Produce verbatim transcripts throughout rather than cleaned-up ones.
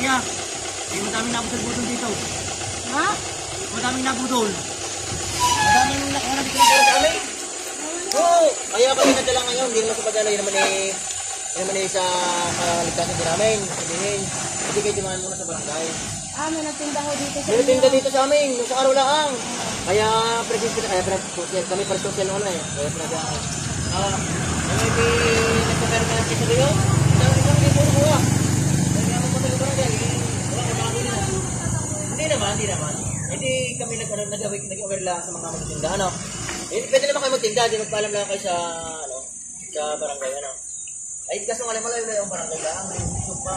Siya, eh, madaming nabudol-budol dito. Ha? Madaming nabudol. Madaming nakuha na dito ng sa amin. Oo, kaya kami nadala ngayon. Hindi naman sa padala, yun naman eh, yun naman eh sa kaligtasan din namin. Sabihin, hindi kayo timahan muna sa barangay. Ah, may nagtinda ho dito sa May nagtinda dito sa amin, nung sa araw lang. Kaya present na, kaya pinag-social, kami para-social noon eh. Kaya pinag-social. Ah, ano yung nagpapera na natin sa gayo? Dahil ito hindi puro buwa. Dahil naman po tayo barangay, wala ko bago na. Hindi naman, hindi naman. Hindi kami nag-aware lang sa mga magtinda, ano. Eh, pwede naman kayo magtinda, di magpaalam lang kayo sa, ano, sa barangay, ano. Ay, kaso nga lang malayo na yung barangay lang, may gusto pa.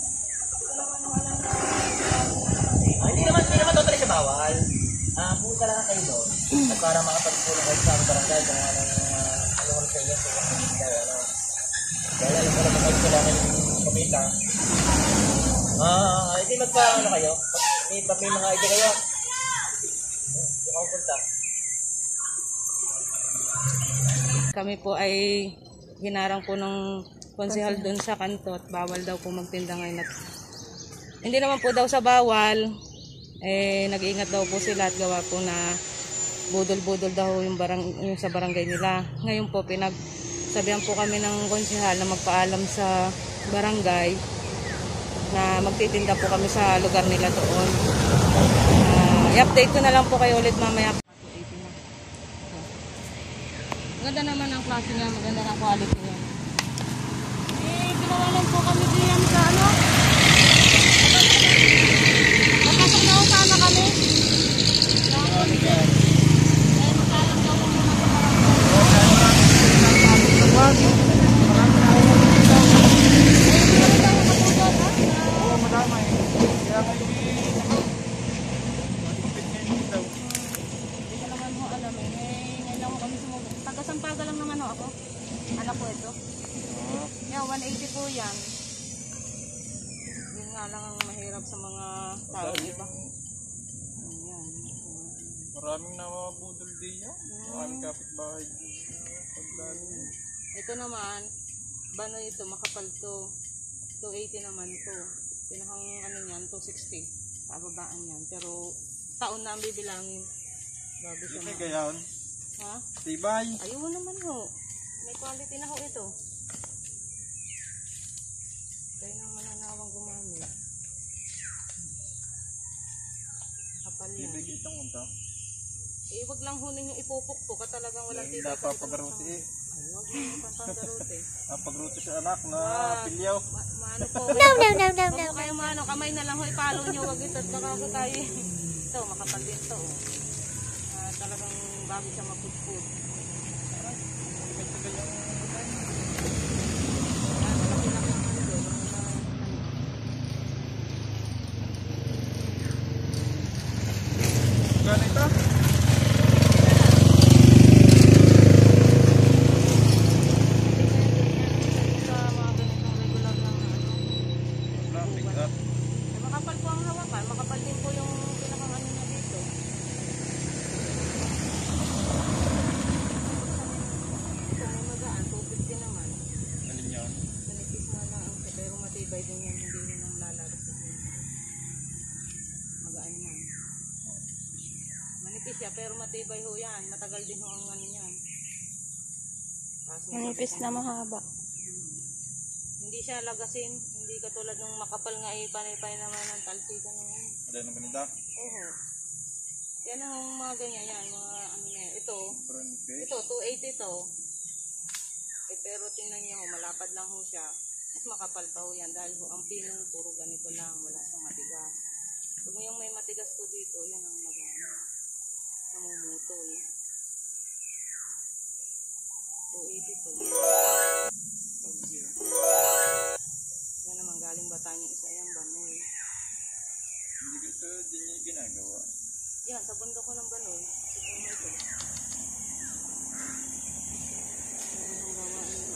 Ah, hindi naman, hindi naman totally siya bawal. Ah, punta lang kayo doon. At para makapagpulong kayo sa barangay kung anong, uh, anong sa inyo, kung anong kayo, ano. Dahil alam ko naman kayo kailangan yung kumita. Ah, hindi magpa, ano kayo? May, may mga idea kayo. Hindi ako punta. Kami po ay hinarang po ng konsehal doon sa kanto at bawal daw po magtinda ngayon. At hindi naman po daw sa bawal, eh nag-iingat daw po sila at gawa po na budol-budol daw yung, barang, yung sa barangay nila. Ngayon po pinagsabihan po kami ng konsehal na magpaalam sa barangay na magtitinda po kami sa lugar nila doon. Uh, i-update ko na lang po kayo ulit mamaya. Maganda naman ang klase niya, maganda ng quality niya. Eh, ginawa lang po kami diyan sa ano. Napasok na ako sana kami. Eh, magkalang daw po muna sa barangay. Oo, madama eh. Kaya kayo Sampaga lang naman ho ako. Anak ko ito. Yan, one eighty po yan. Yun nga lang ang mahirap sa mga tao iba. Ayan. Maraming namabudol din yan. Maraming kapitbahay. Ito naman, bano ito, makapal to. two eighty naman to. Pinakang ano yan, two sixty. Pababaan yan. Pero taon na ang bibilangin. Bago siya Ito ma- gayon. Ha? Tibay. Ayun naman ho. May quality na ho ito. Kaya nang mananawang gumamit. Kapal yan. Tibay itong unta. Eh, wag lang ho ninyo ipupukpok at talagang walang Hindi tibay. na papagaruti eh. Ay, wag mo papagaruti. Napagruto siya anak na pilyaw. Ma maano po. No, no, no, no, no. Huwag kayo maano. Kamay na lang ho. Ipalo nyo. Wag ito at nakakatayo. Ito, makapal din ito. Uh, talagang bago siya mapudpud. Gano'n ito? Makapal po ang hawakan. Makapal din po yung pinakang ano niya dito. Ito may magaan. two fifty naman. Alin yan? Manipis na lang. Pero matibay din yan. Hindi nyo nang lalabas. Magaan yan. Manipis siya. Pero matibay ho yan. Matagal din ho ang ano yan. Manipis na mahaba. Hindi siya lagasin. Hindi katulad ng makapal nga eh. Panay-panay naman ng talsikan naman. Ada ng ganito? Oo. Yan ang mga ganyan yan. Mga ano na yan. Ito. Okay. Ito, two eighty to. Eh, pero tingnan nyo, malapad lang ho siya. Mas makapal pa ho yan. Dahil ho, ang pinong puro ganito lang. Wala siyang matigas. Pag yung may matigas po dito, yan ang nag-ano. Namumutol. two eighty to. Yan naman galing Batan yung isa yan, Banoy. Hindi ito, hindi niya ginagawa. Yan, sa bundok ko ng Banoy. Ito mo ito. Ang gawaan nyo.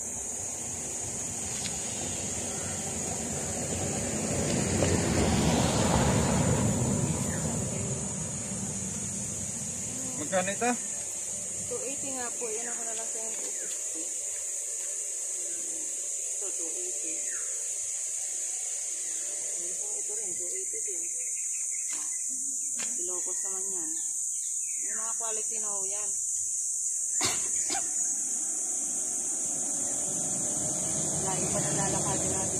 Magkano ito? two eighty nga po. Yan ako na lang sa yung two fifty. Ito, two eighty. two eighty din. Ilocos naman yan. Yung mga quality na ho yan. Layo pa ng lalakadin natin.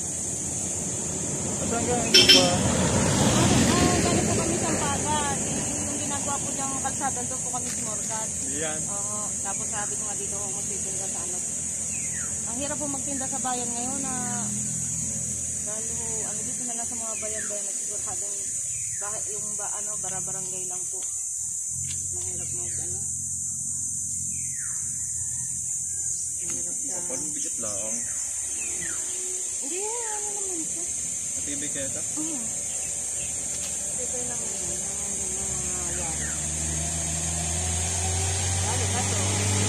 At hanggang hindi ba? Ah, galing po kami sa Paga. Yung ginagawa po niyang kalsada, doon po kami simorgan. Yan. Oo, tapos sabi ko nga dito, oh, magtitinda sa ano. Ang hirap po magtinda sa bayan ngayon na dahil ho, ano dito na lang sa mga bayan-bayan na siguradong bahay, yung ba, ano, bara-barangay lang po. Mahirap mag ano. Mahirap sa... Kapag bigat lang. Hindi, ano naman ito. Matibay kaya ito? Oo. Ito lang yun. Mga yari. Lalo ba ito?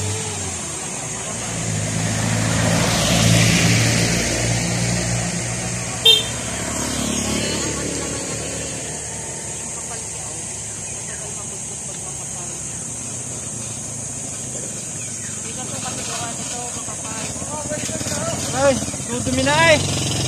Ay, dudumi na ay.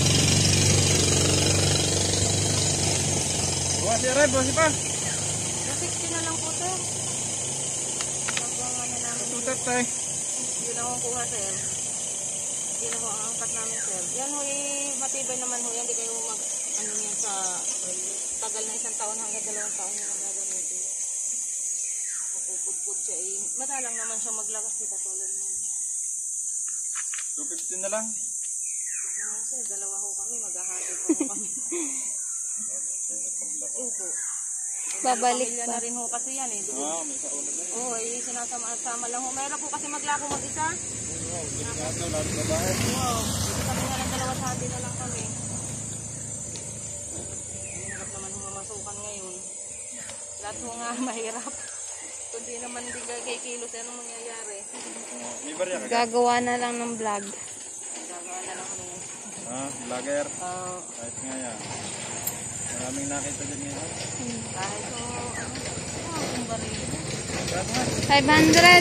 Bukas si Red, bukas pa. two sixty na lang po sir. Magawa na namin. Tutat tayo. Yun ako ang kuha sir. Yun ako ang angkat namin sir. Yan ho eh, matibay naman ho yan. Hindi kayo mag, ano yan sa tagal na isang taon hanggang dalawang taon yung magagamitin. Mapupudpud siya eh. Madalang naman siya maglakas kita tulad mo. two fifty na lang. Naman sir, dalawa ho kami. Maghahati po ho kami. Yun po. Babalik Pamilya pa. na rin ho kasi yan eh. Ah, may sa ulo na yun. Oo, eh, sinasama-sama lang ho. Mayroon po kasi maglako mag-isa. Oo, delikado, lalo babae. Wow, dito kami nga lang dalawa sa atin na lang kami. Mahirap naman ho mamasukan ngayon. Lahat ho nga mahirap. Kundi naman hindi kay kilos, anong mangyayari? May barya ka? Gagawa na lang ng vlog. Gagawa na lang kami. Ah, vlogger. Uh, Kahit nga yan. Maraming nakita din nila. kahit so, ano, ano, kung baril. five hundred.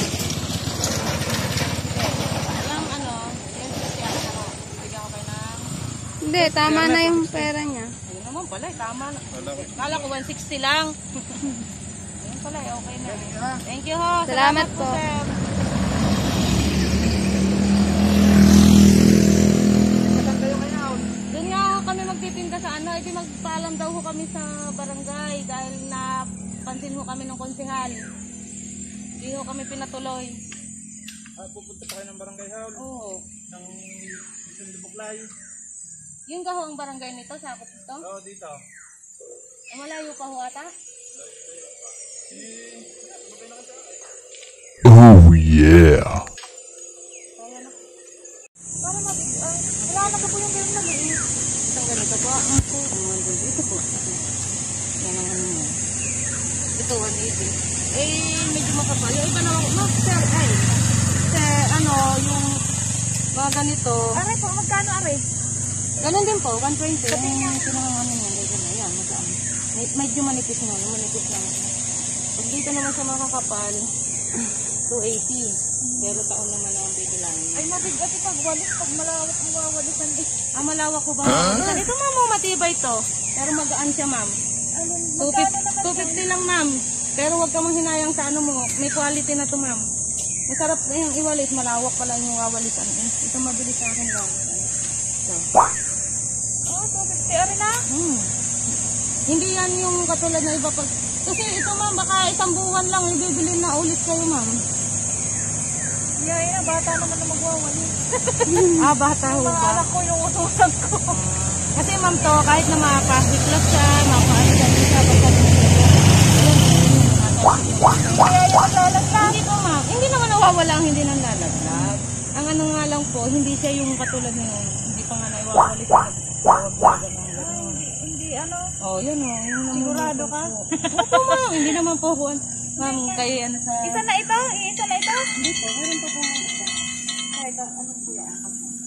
Yung ano, yung sasyan ako, bigyan ko kayo ng, Hindi, tama na yung pera niya. ayun naman pala, eh, tama na. Wala ko. Kala ko one sixty lang. Ayun pala, eh, okay na. Thank you ho. Salamat po. sir. Doon nga ho kami magtitinda sa ano, edi magpaalam daw ho kami sa barangay dahil napansin ho kami ng konsehal. Hindi ho kami pinatuloy. Ah, pupunta pa kayo ng barangay hall. Oo. Ng Isang Dubuklay. Yung gaho ang barangay nito, sakop ito? Oo, dito. Eh, malayo pa ho ata? Oh yeah. Kaya na. Para mag... Uh, wala na po yung ganyan na liit. Itong ganito po. Ito po. Ito po. Yan ang ano mo. Ito, one eighty. Eh, medyo makapal. Yung iba naman, no, sir, ay. Sir, ano, yung mga ganito. Aray po, magkano aray? Ganun din po, one twenty. Yung pinanganganin yan, ganyan na yan, magaan. Medyo manipis na, manipis lang. Pag dito naman sa mga kakapal, two eighty. Pero taon naman ang bibilangin. Ay, mabigat ito pag walis, pag malawak mo wawalisan din. Ah, malawak ko ba? Huh? Ito ma'am, oh, matibay to. Pero magaan siya ma'am. two fifty lang ma'am. Pero huwag ka mang hinayang sa ano mo. May quality na to ma'am. Masarap na yung iwalis, malawak pala yung wawalisan. Eh, ito mabilis sa akin lang. So. Oh, two fifty ari na? Hmm. Hindi yan yung katulad na iba pag... Kasi ito ma'am, baka isang buwan lang ibibili na ulit kayo ma'am. Yeah, bata naman na magwawali. Ah, bata ho ba? Mga anak ko yung utusan ko. Kasi ma'am to, kahit na mapasik lang siya, mapasik siya, basta hindi ko ma'am, hindi naman nawawala ang hindi nang lalaglag. Ang ano nga lang po, hindi siya yung katulad ngayon. Hindi pa nga naiwawali sa tawag-lagan ng gano'n. Hindi ano? Oh, yun o. Oh, sigurado ka? Opo ma'am, hindi naman po po. Ma'am, kayo ano sa... Isa na ito? Isa na ito? Hindi po, meron pa po nga ito. Kaya ito, ano po yan?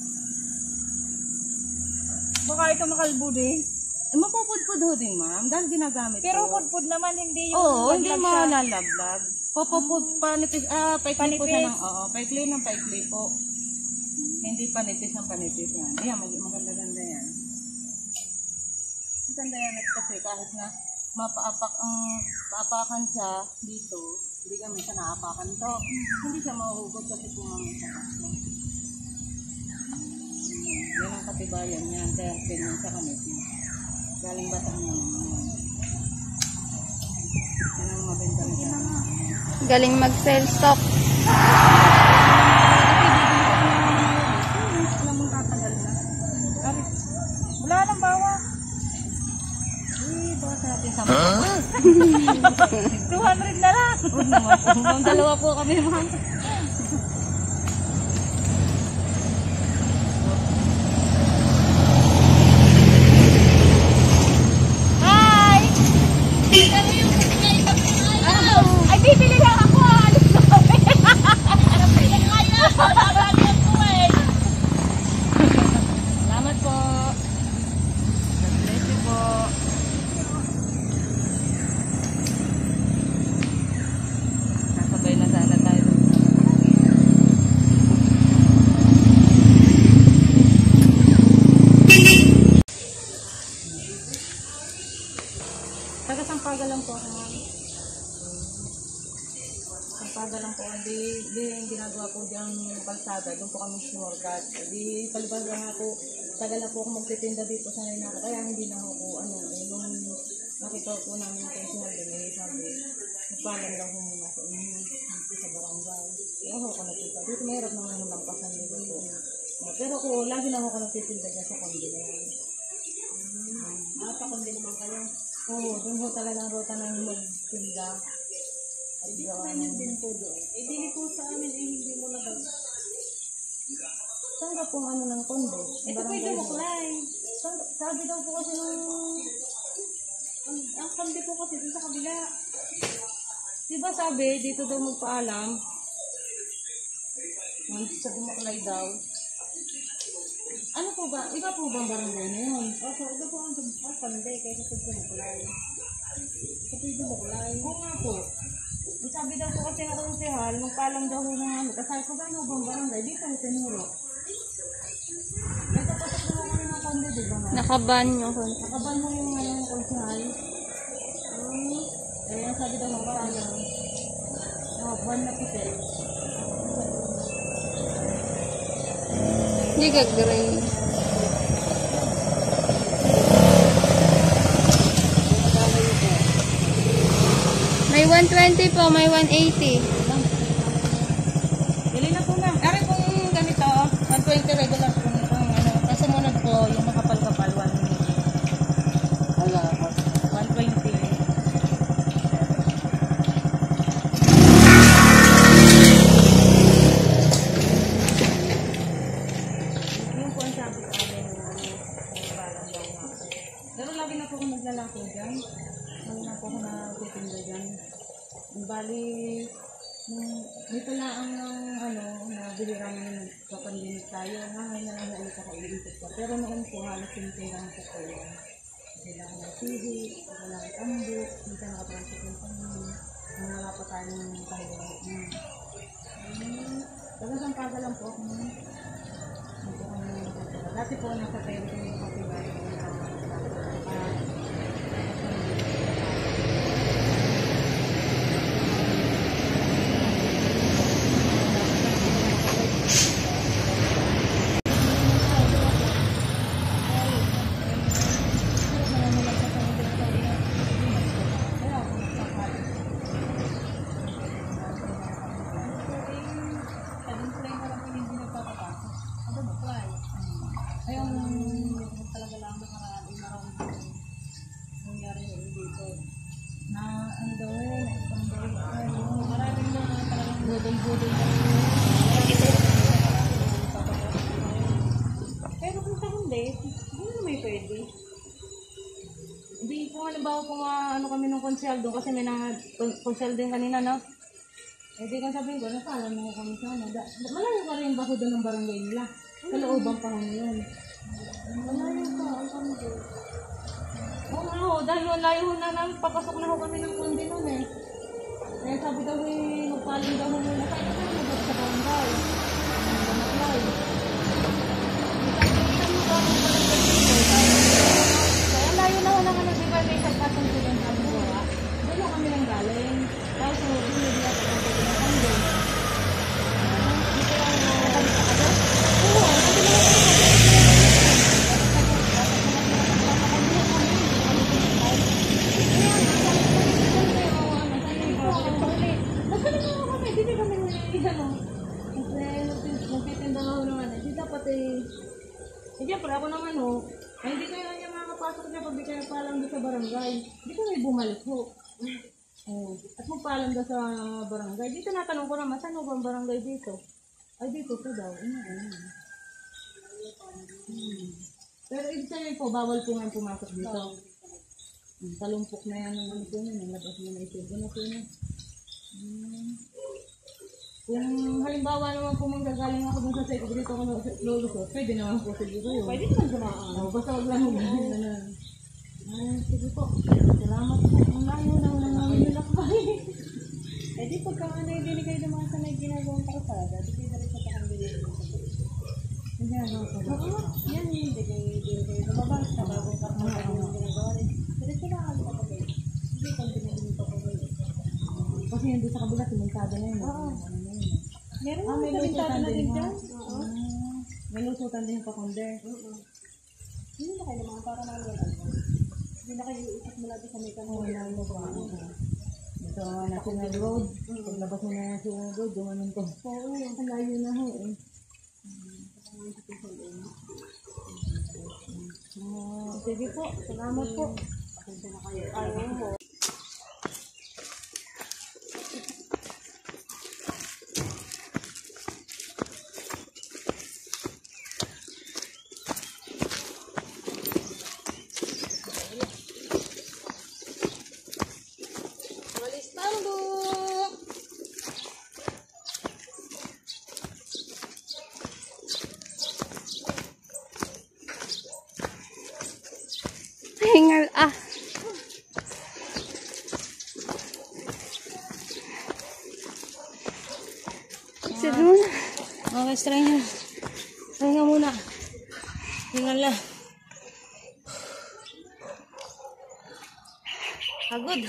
Baka ito makalbo din. Eh, mapupudpud ho din ma'am, dahil ginagamit Pero ko. pudpud naman, hindi yung Oo, hindi laglag mo siya. lalaglag. Popopud, panipis, ah, paikli po siya Panipis. ng, oo, paikli ng paikli po. Hindi panipis ng panipis yan. Ayan, mag maganda-ganda yan. Sandayanet kasi kahit na mapaapak ang paapakan siya dito, hindi kami siya naapakan to. Hindi siya mahuhugot kasi pumangin sa kaso. Yan ang katibayan niya. Kaya ganyan sa kanit niya. Galing batang niya naman. Yan ang mabenta niya. Galing mag-sell stock. Alam mo tatagal na. Wala nang bawa. Eh, bawas natin sa two hundred na lang. Huwag naman po. Ang dalawa po kami naman. Hi! Ay, bibili lang ako. Alis na kami. Salamat po. God bless you po. Nasabay na sana tayo. Taga Sampaga lang po ako. Sampaga lang po. Hindi, hindi yung ginagawa po diyang kalsada. Doon po kami sumorgat. Hindi palibas lang ako. Tagal na po ako magtitinda dito sa Nainaka. Kaya hindi na ako ano. Eh, nung nakita po namin yung konsumal din. Eh, sabi, magpalan lang po muna sa inyo. Dito sa barangay. Kaya ako ako nagtitinda. Dito mahirap naman yung lampasan dito po. Uh, pero ko, lagi na ako nagtitinda dyan sa kondi na yan. Ah, pa kondi naman kayo? Oo, doon po talagang rota ng magtinda. Hindi ko namin din po doon. Eh, dili po sa amin, eh, hindi mo na daw. Saan ka pong ano ng kondo? Ito po yung buklay. Sabi daw po kasi nung... Ang, ang kondo po kasi dun sa kabila. Diba sabi, dito daw magpaalam. Sa bumaklay daw. Ano po ba? Iba po ba ang barangay na yun? Opo, iba po ang panday kaysa sa bumaklay. Sa bumaklay. Oo nga po. Sabi daw po kasi na konsehal, magpaalam daw ko ng ano. Kasi ko ba ano bang barangay? Dito ang tinuro. Nagkapasok naman kami ng kondo, di ba nga? Nakaban yung kon. Nakaban mo yung ano yung konsehal. Um, eh, sabi daw magpaalam. Nakaban na pisil. Hindi ka gray. May one twenty po, may one eighty. Dili na po na. Ari kung ganito, one twenty regular po nito. Ano, kasunod po yung makapal-kapal, one twenty. Yung po ang sabi sa amin, ano, balang daw nga. Pero lagi na po akong naglalako dyan. Lagi na po ako nagtitinda dyan. Bali, nung dito na ang ano, nabili namin nagpapandinig tayo. Ngayon na lang na ulit ako iisip ko. Pero noon po, halos tinitirahan ko po yan. Wala akong nasihi, wala akong tambok, hindi ka nakatransip ng pangin. Nung wala pa tayong kahirap. Taga Sampaga lang po ako nun. Dito ako nang dati po nasa tayo ko yung kapibay. Talaga lang makarami maraming nangyari dito na ano daw eh maraming na talagang budol-budol pero kung sa hindi hindi na may pwede hindi po halimbawa kung uh, ano kami ng konsyal doon kasi may na konsyal din kanina no eh di kang sabihin ko napalan mo kami sa ano malayo ka rin bako doon ng barangay nila sa looban pa kami yun malayo pa ang kami doon. Oo nga ho, dahil malayo ho na lang, papasok na ho kami ng kundi nun eh. Kaya sabi daw eh, magpaling daw ho muna tayo na nabot sa barangay. Ang gamaklay. Kaya layo na ho ng ano, kasi nagtitinda ako naman. Hindi dapat eh, eh siyempre ako naman ho, ay hindi kayo niya makakapasok niya pag di kayo palang doon sa barangay. Hindi ko may bumalik ho. Oh, at magpaalam daw sa barangay. Dito natanong ko naman, saan ho ba ang barangay dito? Ay, dito po daw. Ano, ano. Hmm. Pero ibig sabihin po, bawal po nga pumasok dito. Hmm, talumpok na yan ng ano po yun, yung labas mo na ito. Ano po yun? Hmm. Kung halimbawa naman po manggagaling ako dun sa site, dito ako sa lolo ko, pwede naman po siguro yun. Pwede naman dumaan. Oo, basta wag lang huwag na. Ay, sige po. Salamat po. Ang layo lang na namin nilakbay. Eh di pagka ano yung binigay ng mga sanay ginagawang kalsada, di kayo rin sa pakambili. Hindi ano ko. Oo, yan yung bigay binigay sa baba, sa bagong kalsada yung ginagawa rin. Pero sila kami kapag hindi kang binigay pa pag Kasi hindi sa kabila, simentado na yun. Oo. Meron Ah, naman may sa bintana lusutan na din din ha? dyan. Oo. May lusutan din yung pakunder. Hindi na kayo naman para naman. Hindi na kayo iikot mula doon sa may kanto. Oo, lang mo ba? Ito, National Road. Paglabas mo na yung National Road, gumanon to. Oo, Ang layo na ho eh. Ah, sige po, salamat po. ayaw mo. Walis tambo! Hingal ah. Sit muna. Okay, stranger. Hinga muna. Hingal na. Pagod.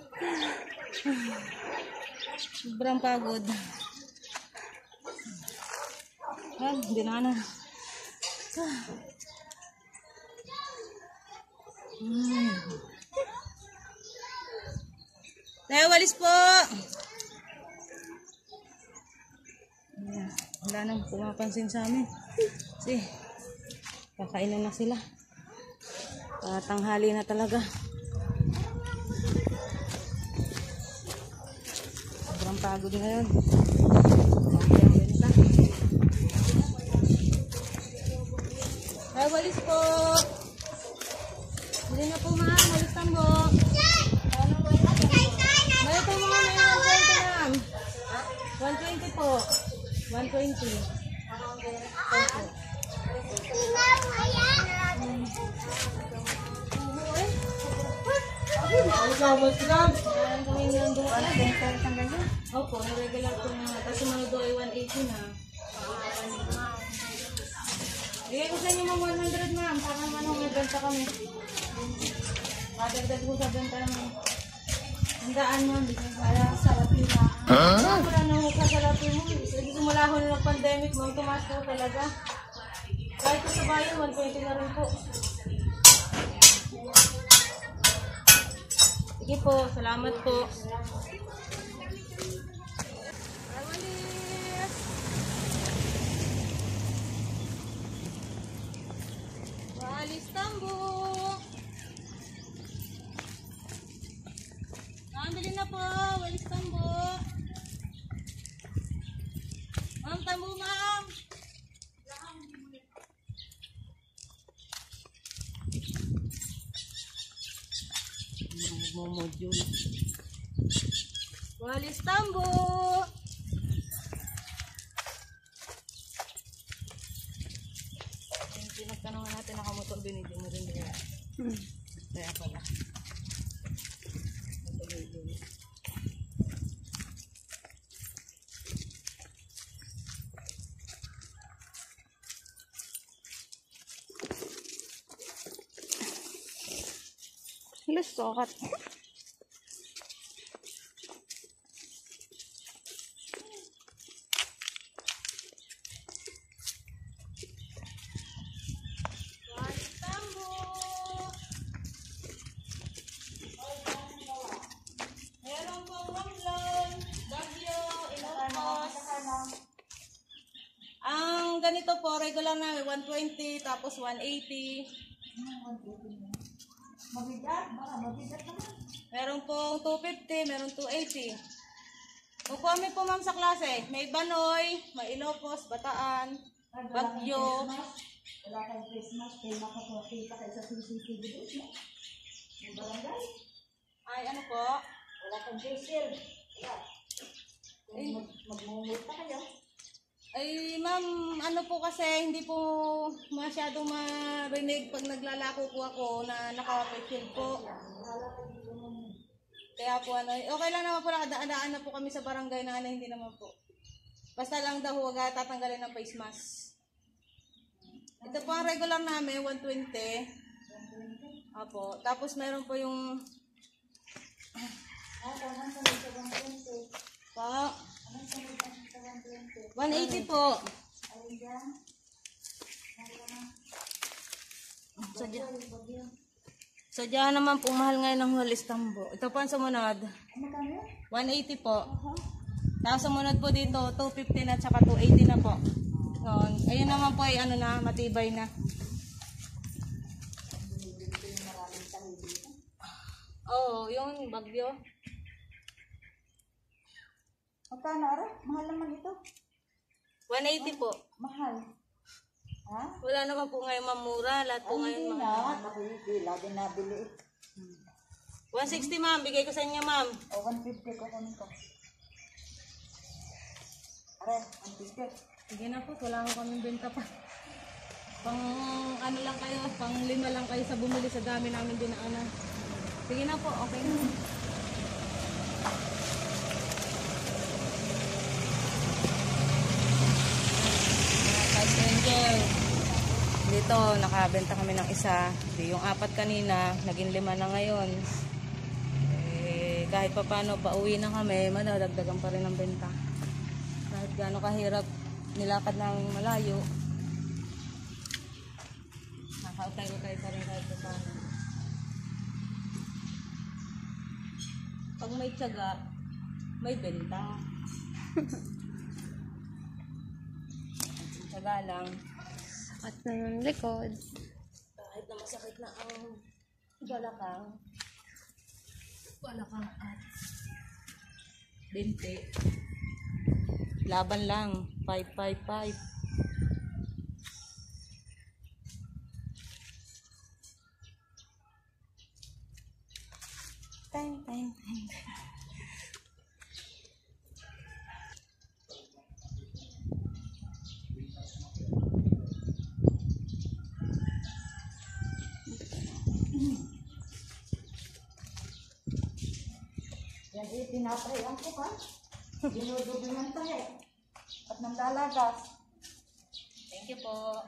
Sobrang pagod. Ah, hindi na na. Hmm. Tayo, walis po! Ayan, wala nang pumapansin sa amin. Kasi, kakainan na sila. Tanghali na talaga. Sobrang pagod ngayon. Okay ang benta. Tayo, walis po! Hindi na po ma'am, walis tambo. May po mga may one twenty ma'am. one twenty po. one twenty. Opo, na-regular po na. Kasi mga do ay one eighty na. Bigay ko sa inyo mga one hundred ma'am. Para naman may benta kami. Madagdag ko sa benta naman. Handaan ma'am. Para sa lapi na. Huh? Wala na mukha sa lapi mo. Hindi sumula ko na ng pandemic ma'am. Tumaas po talaga. Kahit sa bayan, one twenty na rin po. Sige po. Salamat po. Walis tambo. Nakambili na po. Walis tambo. Ma'am, tambo ma'am. Nagmomodule. Walis tambo. Pinagtanungan natin nakamotor binigyan mo rin nila. Hmm. Kaya pala. Lusokat. Meron pong Romblon, Baguio, Ilocos, ganito po, regular na one twenty, tapos one eighty. Mabigat, baka mabigat naman. Meron pong two fifty, meron two eighty. Kung kami po ma'am sa klase, may Banoy, may Ilocos, Bataan, Bagyo. Wala kang Christmas, kaya makakakita kayo sa C C T V doon, no? Yung barangay. Ay, ano po? Wala kang facial. Wala. Ay. Mag magmumulta kayo. Ay, ma'am, ano po kasi, hindi po masyadong marinig pag naglalako po ako na naka-facial po. Kaya po, ano, okay lang naman po, nakadaan na po kami sa barangay na ano, hindi naman po. Basta lang daw huwag tatanggalin ng face mask. Ito po ang regular namin, one twenty. Apo. Tapos meron po yung... Ah, tama sa mga one twenty. Pa, Ano sa mga one twenty? one eighty po. Ayun dyan. Sadya. Sadya naman po, mahal ngayon ng walis tambo. Ito po ang sumunod. Ano kami? one eighty po. Tapos sumunod po dito, two fifty na tsaka two eighty na po. Noon. Ayun naman po ay ano na, matibay na. Oo, oh, yung bagyo. Magkano ara? Mahal naman ito. one eighty po. Mahal. Ha? Wala naman po ngayon mamura. Lahat po Ay, ngayon hindi mahal. na. Nakikili. Lagi nabili. one sixty ma'am, bigay ko sa inyo ma'am. O, one fifty ko kami ko. Are, one fifty. Sige na po, wala ko kaming benta pa. Pang ano lang kayo, pang lima lang kayo sa bumili sa dami namin dinaanan. Sige na po, okay na. Passenger. Dito, nakabenta kami ng isa. Yung apat kanina, naging lima na ngayon. Eh, kahit pa paano, pauwi na kami, madadagdagan pa rin ang benta. Kahit gaano kahirap nilakad namin malayo, nakautay-utay pa rin kahit pa paano. Pag may tiyaga, may benta. Tiyaga lang. At ng likod. Kahit na masakit na ang balakang, balakang at binti. Laban lang. five five five. Time, time, time. Yan eh, tinatry ang ko ka. Dinudubi ng tahe. At ng dalagas. Thank you po.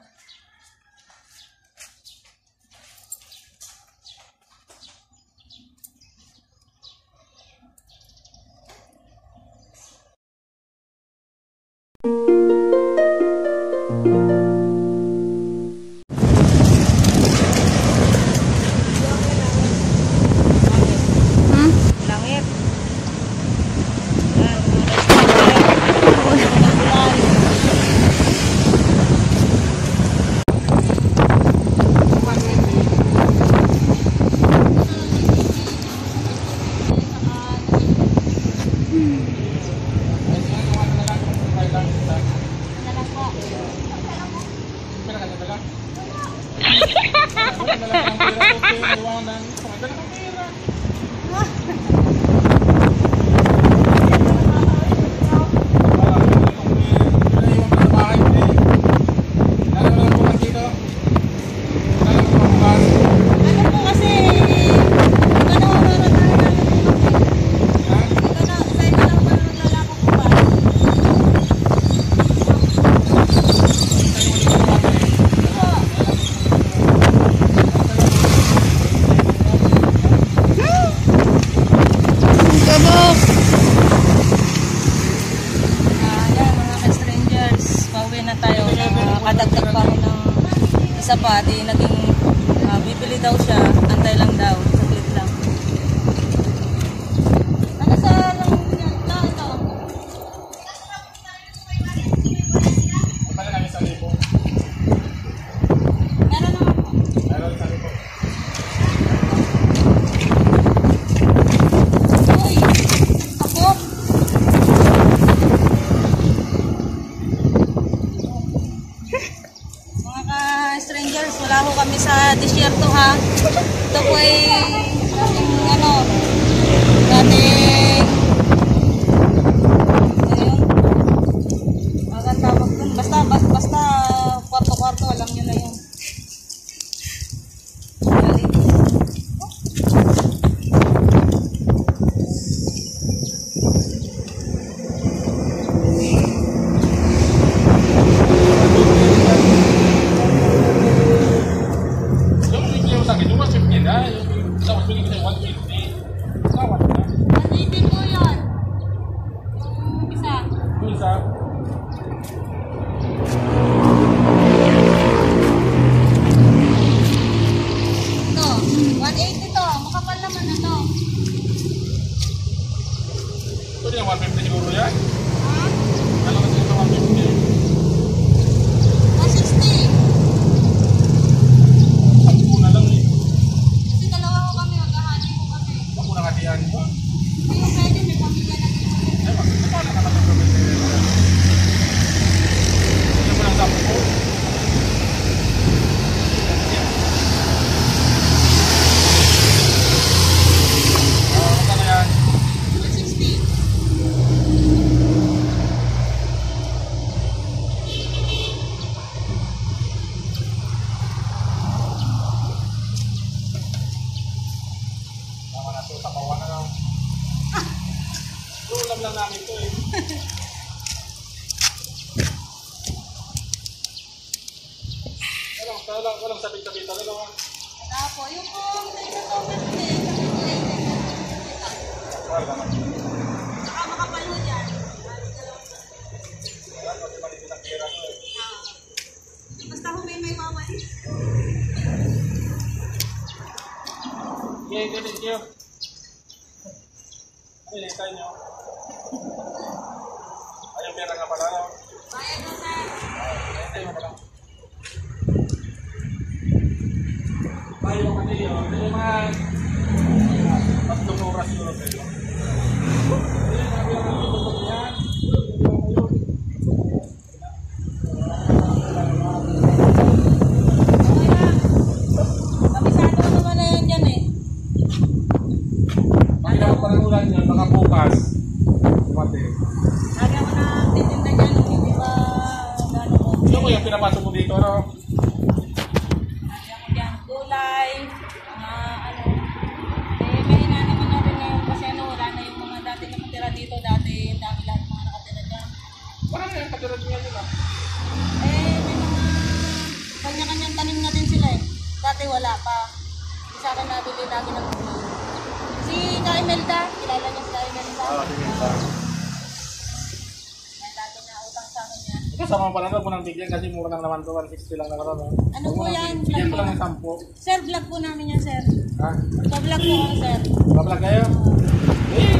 Langit. Yan, ano po kasi, ano oras tayo na ito na, sa ito lang ba naglalako po ba? Kabok! Ah, yan mga ka-strangers, pauwi na tayo. Nakadagdag pa ako ng isa pa, di naging ah, bibili daw siya, antay lang daw, saglit lang. Ano sa lang yan? Na, ito. Pala namin sa libo. disyerto ha. Ito po ay yung ano, dating ayun. Ang tawag dun. Basta, basta, basta kwarto-kwarto, alam nyo na yun. one eighty to, makapal naman na to. Pwede na one fifty siguro yan? Ha? Ano kasi ito one fifty? one sixty. Sampu na lang eh. Kasi dalawa ko kami, maghahati ko kami. Sampu na katiyan mo. Hindi ko pwede, may pamilya na dito. Ay, magkakala naman ang pamilya. Ito mo lang sampu. one sixty. Ulam lang namin ito eh. Walang, walang, walang sabit-sabit talaga ha. Wala po, yung po, isa to, kasi Wala naman. saka makapalo dyan. Wala, kasi maliit ang pera ko eh. Basta kung may may mawali. Okay, thank you. Ano yung tayo nyo? Ay, yung pera nga pala. No? Bayad na sir. Ay, mo pala. Bayo ka niyo. Ito yung mga tatlong oras yun. Ito yung mga pinakatutok yan. Okay lang. Kabisado naman na yan dyan eh. Kaya pa rin ulan yun, baka bukas. Dumati. Lagi ako na titinda dyan, hindi pa gano'n ko. Ano mo yung pinapasok mo dito, no? Lagi ako dyan, gulay, mga ano. Eh, may ina naman na rin ngayon kasi ano, wala na yung mga dati na matira dito. Dati, dami lahat mga nakatira dyan. Wala na yung katulad niya nila. Eh, may mga kanya-kanyang tanim na din sila eh. Dati wala pa. Sa akin nabili lagi ng gulay. Si Ka Imelda, kilala niya si Ka Imelda? Oo, sige pa. May dati na utang sa akin yan. Ito sa mga panalo po ng bigyan kasi mura lang naman to, one sixty lang naman. No? Ano po yan? Bigyan ko lang ng sampo. Sir, vlog po namin yan, sir. Ha? Pa-vlog po ako, sir. Bablag kayo? Eh!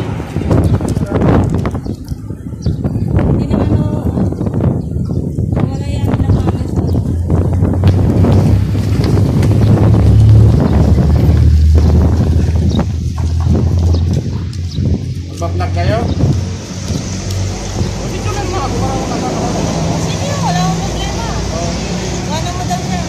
Hindi naman o... Wala yan lang namin, sir. Bablag kayo? O, dito lang mga kumara ko na. Sige, wala akong problema. Ano mo daw, sir?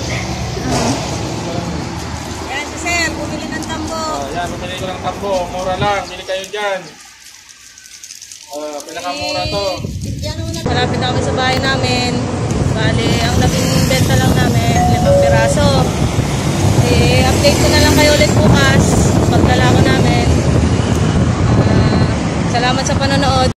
Yan si sir, bumili ng tambo. Oh, yan, bumili ko ng tambo. Mura lang. Bili kayo dyan. Oh, pinakamura to. Yan una. Malapit na kami sa bahay namin. Bali, ang naging benta lang namin, limang piraso. Eh, update ko na lang kayo ulit bukas. Pagdala ko namin. Ah, salamat sa panonood.